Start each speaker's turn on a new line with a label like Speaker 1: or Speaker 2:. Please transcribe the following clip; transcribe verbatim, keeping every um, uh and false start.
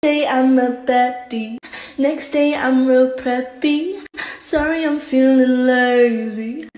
Speaker 1: Day I'm a baddie, next day I'm real preppy. Sorry I'm feeling lazy.